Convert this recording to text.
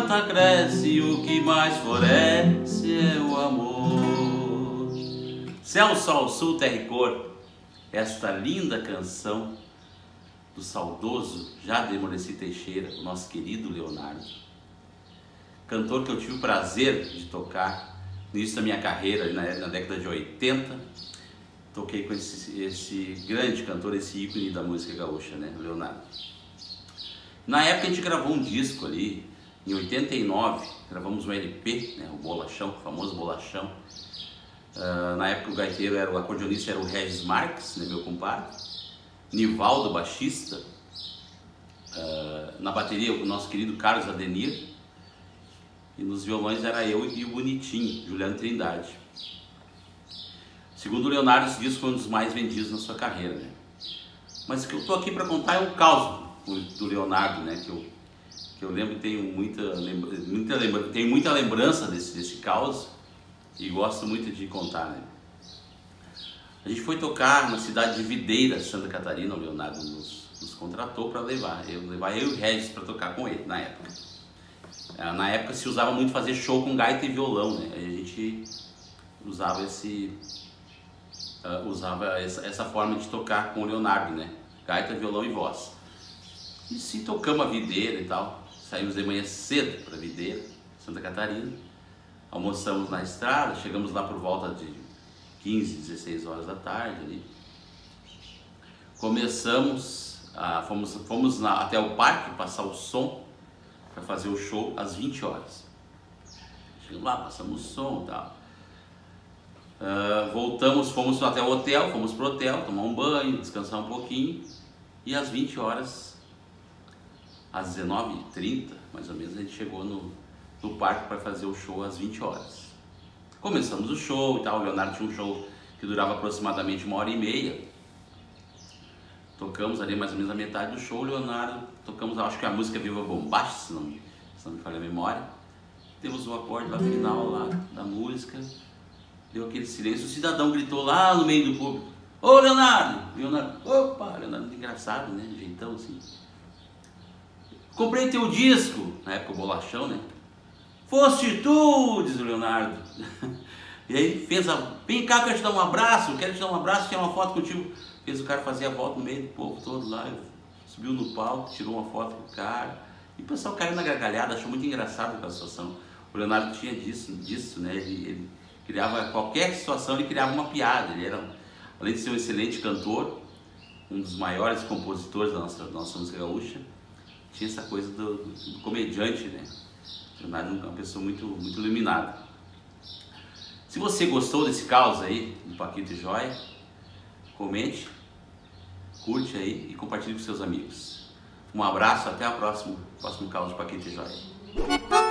planta cresce e o que mais floresce é o amor. Céu, sol, sul, terra e cor, esta linda canção do saudoso Jademoleci Teixeira, o nosso querido Leonardo, cantor que eu tive o prazer de tocar no início da minha carreira, na década de 80. Toquei com esse grande cantor, esse ícone da música gaúcha, né, Leonardo. Na época a gente gravou um disco ali, em 89, gravamos um LP, né, o Bolachão, o famoso Bolachão. Na época o gaiteiro, o acordeonista era o Regis Marques, né, meu compadre. Nivaldo, baixista. Na bateria o nosso querido Carlos Adenir. E nos violões era eu e o bonitinho, Juliano Trindade. Segundo o Leonardo, esse disco foi um dos mais vendidos na sua carreira, né? Mas o que eu estou aqui para contar é um caos do Leonardo, né? Que eu lembro, tenho muita lembrança desse caos e gosto muito de contar, né? A gente foi tocar na cidade de Videira, Santa Catarina. O Leonardo nos contratou para levar eu e o Regis para tocar com ele na época. Na época se usava muito fazer show com gaita e violão, né? Aí a gente usava essa forma de tocar com o Leonardo, né? Gaita, violão e voz. E se tocamos a Videira e tal, saímos de manhã cedo para Videira, Santa Catarina, almoçamos na estrada, chegamos lá por volta de 15, 16 horas da tarde ali. Começamos, fomos até o parque passar o som para fazer o show às 20 horas. Chegamos lá, passamos o som e tal. Voltamos, fomos até o hotel, fomos pro hotel, tomar um banho, descansar um pouquinho. E às 20 horas, às 19h30, mais ou menos, a gente chegou no parque para fazer o show às 20 horas. Começamos o show e tal. O Leonardo tinha um show que durava aproximadamente 1h30. Tocamos ali mais ou menos a metade do show. O Leonardo, tocamos, acho que a música Viva Bombacha, se não me falha a memória. Temos o acorde lá final lá da música. Deu aquele silêncio. O cidadão gritou lá no meio do público: "Ô Leonardo!" Leonardo, opa, Leonardo, engraçado, né? Jeitão assim. "Comprei teu disco", na época o Bolachão, né? "Foste tu", diz o Leonardo. E aí fez "Vem cá, eu quero te dar um abraço, tirar uma foto contigo". Fez o cara fazer a volta no meio do povo todo lá, subiu no palco, tirou uma foto com o cara. E o pessoal caiu na gargalhada, achou muito engraçado aquela situação. O Leonardo tinha disso, né? Ele criava qualquer situação, ele criava uma piada. Ele era, além de ser um excelente cantor, um dos maiores compositores da nossa música gaúcha, tinha essa coisa do comediante, né? O Leonardo é uma pessoa muito, muito iluminada. Se você gostou desse caos aí, do Paquito e Joia, comente, curte aí e compartilhe com seus amigos. Um abraço, até a próximo caos de Paquito e Joia.